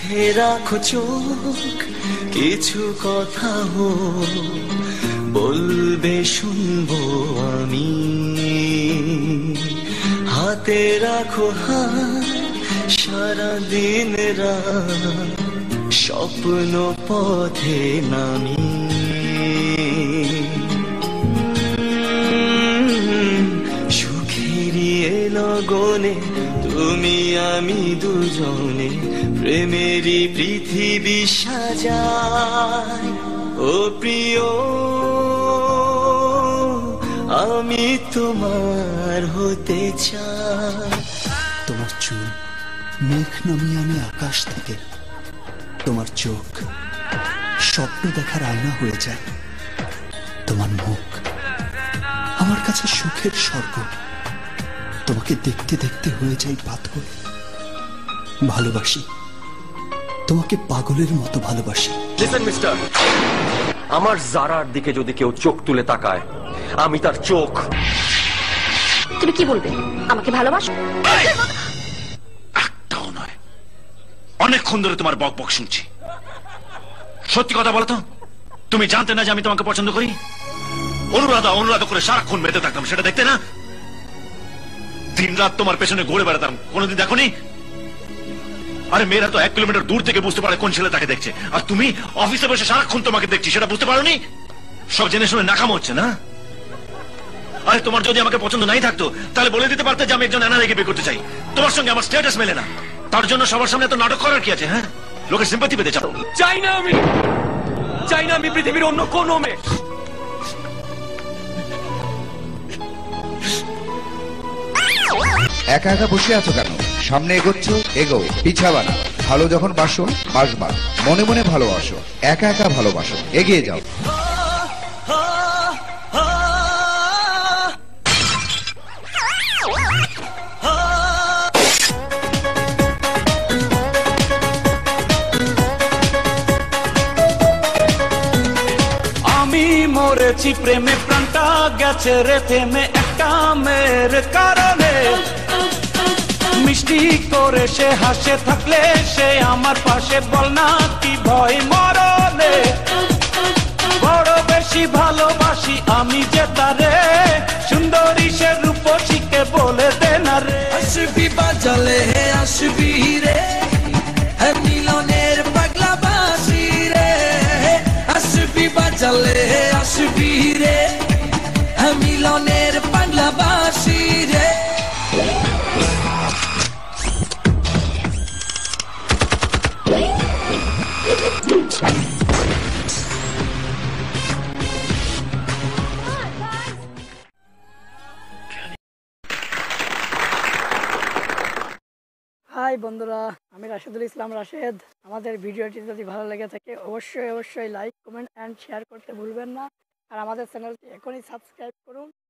চোখে রাখো চোখ, কিছু কথা বলবে শুনবো আমি। হাতে রাখো হাত, সারাদিন রাত স্বপ্ন পথে নামি। সুখেরই লগনে তুমি আমি দুজনে প্রেমেরই পৃথিবী সাজাই। ও প্রিয়, আমি তোমার হতে চাই। তোমার চুল মেঘ নামিয়ে আনে আকাশ থেকে, তোমার চোখ স্বপ্ন দেখার আয়না হয়ে যায়, তোমার মুখ আমার কাছে সুখের স্বর্গ। তোমাকে দেখতে দেখতে হয়ে যায় পাথর। ভালোবাসি তোমাকে, পাগলের মতো ভালোবাসি। লিসেন মিস্টার, আমার জারার দিকে যদি কেউ চোখ তুলে তাকায়, আমি তার চোখ। তুমি কি বলবে? আমাকে ভালোবাসো? একটাও নয়, অনেকক্ষণ ধরে তোমার বক বক শুনছি। সত্যি কথা বলো তো, তুমি জানতে না যে আমি তোমাকে পছন্দ করি? অনুরাধা অনুরাধা করে সারাক্ষণ মেতে থাকতাম, সেটা দেখতে না? দিন রাত তোমার পেছনে ঘুরে বেড়াতাম, কোনোদিন দেখোনি? আরে মেয়েরা তো 1 কিলোমিটার দূর থেকে বুঝতে পারে কোন ছেলে তাকে দেখছে, আর তুমি অফিসে বসে সারাক্ষণ তোমাকে দেখছি, সেটা বুঝতে পারোনি? সব জেনে শুনে নাকাম হচ্ছে না? আরে তোমার যদি আমাকে পছন্দ নাই থাকতো, তাহলে বলে দিতে পারতে যে আমি একজন এনআরআইকে বিয়ে করতে চাই। তোমার সঙ্গে আমার স্ট্যাটাস মেলে না, তার জন্য সবার সামনে তো নাটক করার কি আছে? হ্যাঁ, লোকের সিম্পাথি পেতে চাও? চাই না আমি, চাই না আমি পৃথিবীর অন্য কোন মেয়ে। একা একা বসে আছো কেন? সামনে এগোচ্ছ, এগো, পিছাবা না। ভালো যখন বাসো, বাসবা, মনে মনে ভালোবাসো, একা একা ভালোবাসো, এগিয়ে যাও। আমি মরেছি প্রেমে, প্রাণটা গেছে রে থেমে একটা মেয়ের কারণে। মিষ্টি করে সে হাসে থাকলে সে আমার পাশে, বল না কি ভয় মরণে। বড় বেশি ভালোবাসি আমি যে তারে, সুন্দরী সে রূপসীকে বলে দে না রে। আসবি বাজালে আসবি রে, মিলনের পাগলা বাসি রে। আসবি বাজালে আসবি রে, মিলনের পাগলা বাসি রে। হাই বন্ধুরা, আমি রাশেদুল ইসলাম রাশেদ। আমাদের ভিডিওটি যদি ভালো লেগে থাকে অবশ্যই লাইক, কমেন্ট অ্যান্ড শেয়ার করতে ভুলবেন না। আর আমাদের চ্যানেলটি এখনই সাবস্ক্রাইব করুন।